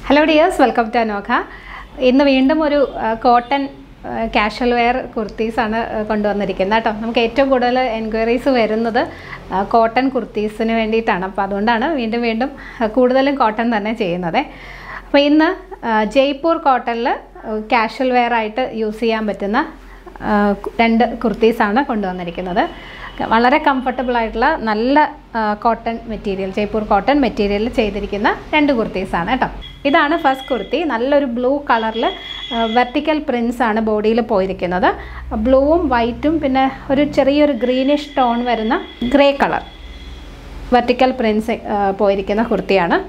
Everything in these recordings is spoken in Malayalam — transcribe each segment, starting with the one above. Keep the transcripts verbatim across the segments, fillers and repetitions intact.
Hello dears, welcome to AnoQa. ഇന്ന് വീണ്ടും ഒരു കോട്ടൺ കാഷ്വൽ വെയർ കുർത്തീസ് ആണ് കൊണ്ടുവന്നിരിക്കുന്നത് കേട്ടോ. നമുക്ക് ഏറ്റവും കൂടുതൽ എൻക്വയറീസ് വരുന്നത് കോട്ടൺ കുർത്തീസിന് വേണ്ടിയിട്ടാണ്. അപ്പോൾ അതുകൊണ്ടാണ് വീണ്ടും വീണ്ടും കൂടുതലും കോട്ടൺ തന്നെ ചെയ്യുന്നത്. അപ്പോൾ ഇന്ന് ജയ്പൂർ കോട്ടണിൽ കാഷ്വൽ വെയർ ആയിട്ട് യൂസ് ചെയ്യാൻ പറ്റുന്ന രണ്ട് കുർത്തീസാണ് കൊണ്ടുവന്നിരിക്കുന്നത്. വളരെ കംഫർട്ടബിൾ ആയിട്ടുള്ള നല്ല cotton material, Jaipur cotton material ചെയ്തിരിക്കുന്ന രണ്ട് കുർത്തീസാണ് കേട്ടോ. ഇതാണ് ഫസ്റ്റ് കുർത്തി. നല്ലൊരു ബ്ലൂ കളറിൽ വെർട്ടിക്കൽ പ്രിൻസ് ആണ് ബോഡിയിൽ പോയിരിക്കുന്നത്. ബ്ലൂവും വൈറ്റും പിന്നെ ഒരു ചെറിയൊരു ഗ്രീനിഷ് ടോൺ വരുന്ന ഗ്രേ കളർ വെർട്ടിക്കൽ പ്രിൻസ് പോയിരിക്കുന്ന കുർത്തിയാണ്.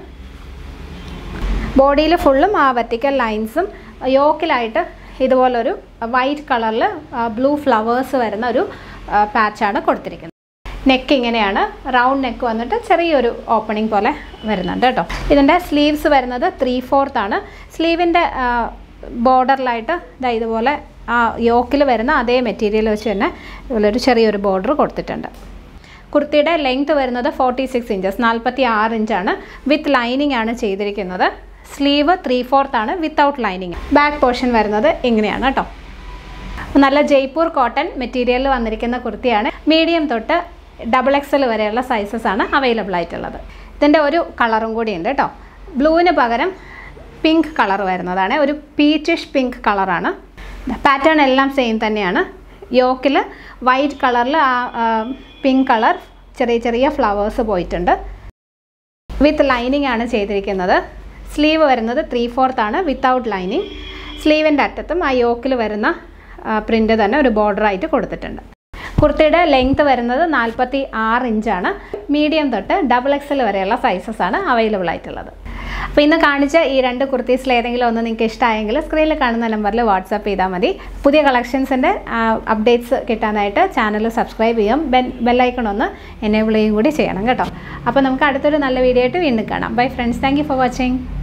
ബോഡിയിൽ ഫുള്ളും ആ വെർട്ടിക്കൽ ലൈൻസും യോക്കിലായിട്ട് ഇതുപോലൊരു വൈറ്റ് കളറിൽ ബ്ലൂ ഫ്ലവേഴ്സ് വരുന്ന ഒരു പാച്ചാണ് കൊടുത്തിരിക്കുന്നത്. നെക്ക് ഇങ്ങനെയാണ്, റൗണ്ട് നെക്ക് വന്നിട്ട് ചെറിയൊരു ഓപ്പണിംഗ് പോലെ വരുന്നുണ്ട് കേട്ടോ. ഇതിൻ്റെ സ്ലീവ്സ് വരുന്നത് ത്രീ ഫോർത്ത് ആണ്. സ്ലീവിൻ്റെ ബോർഡറിലായിട്ട് ഇതാ ഇതുപോലെ ആ യോക്കിൽ വരുന്ന അതേ മെറ്റീരിയൽ വെച്ച് തന്നെ ഇതുപോലൊരു ചെറിയൊരു ബോർഡർ കൊടുത്തിട്ടുണ്ട്. കുർത്തിയുടെ ലെങ്ത് വരുന്നത് ഫോർട്ടി സിക്സ് ഇഞ്ചസ് നാൽപ്പത്തി ആറ് ഇഞ്ചാണ്. വിത്ത് ലൈനിങ് ആണ് ചെയ്തിരിക്കുന്നത്. സ്ലീവ് ത്രീ ഫോർത്ത് ആണ് വിത്തൗട്ട് ലൈനിങ്. ബാക്ക് പോർഷൻ വരുന്നത് ഇങ്ങനെയാണ് കേട്ടോ. നല്ല ജയ്പൂർ കോട്ടൺ മെറ്റീരിയലിൽ വന്നിരിക്കുന്ന കുർത്തിയാണ്. മീഡിയം തൊട്ട് ഡബിൾ എക്സൽ വരെയുള്ള സൈസസ് ആണ് അവൈലബിൾ ആയിട്ടുള്ളത്. ഇതിൻ്റെ ഒരു കളറും കൂടി ഉണ്ട് കേട്ടോ. ബ്ലൂവിന് പകരം പിങ്ക് കളർ വരുന്നതാണ്. ഒരു പീച്ചിഷ് പിങ്ക് കളറാണ്. പാറ്റേൺ എല്ലാം സെയിം തന്നെയാണ്. യോക്കിൽ വൈറ്റ് കളറിൽ ആ പിങ്ക് കളർ ചെറിയ ചെറിയ ഫ്ലവേഴ്സ് പോയിട്ടുണ്ട്. വിത്ത് ലൈനിങ് ആണ് ചെയ്തിരിക്കുന്നത്. സ്ലീവ് വരുന്നത് ത്രീ ഫോർത്ത് ആണ് വിത്തൗട്ട് ലൈനിങ്. സ്ലീവിൻ്റെ അറ്റത്തും ആ യോക്കിൽ വരുന്ന പ്രിൻ്റ് തന്നെ ഒരു ബോർഡറായിട്ട് കൊടുത്തിട്ടുണ്ട്. കുർത്തിയുടെ ലെങ്ത് വരുന്നത് നാൽപ്പത്തി ആറ് ഇഞ്ചാണ്. മീഡിയം തൊട്ട് ഡബിൾ എക്സൽ വരെയുള്ള സൈസസ് ആണ് അവൈലബിൾ ആയിട്ടുള്ളത്. അപ്പോൾ ഇന്ന് കാണിച്ച ഈ രണ്ട് കുർത്തീസിൽ ഏതെങ്കിലും ഒന്ന് നിങ്ങൾക്ക് ഇഷ്ടമായെങ്കിൽ സ്ക്രീനിൽ കാണുന്ന നമ്പറിൽ വാട്സാപ്പ് ചെയ്താൽ മതി. പുതിയ കളക്ഷൻസിൻ്റെ അപ്ഡേറ്റ്സ് കിട്ടാനായിട്ട് ചാനൽ സബ്സ്ക്രൈബ് ചെയ്യും. ബെൽ ബെല്ലൈക്കൺ ഒന്ന് എനേബിൾ ചെയ്യുകയും കൂടി ചെയ്യണം കേട്ടോ. അപ്പോൾ നമുക്ക് അടുത്തൊരു നല്ല വീഡിയോ ആയിട്ട് വീണ്ടും കാണാം. Bye friends, thank you for watching.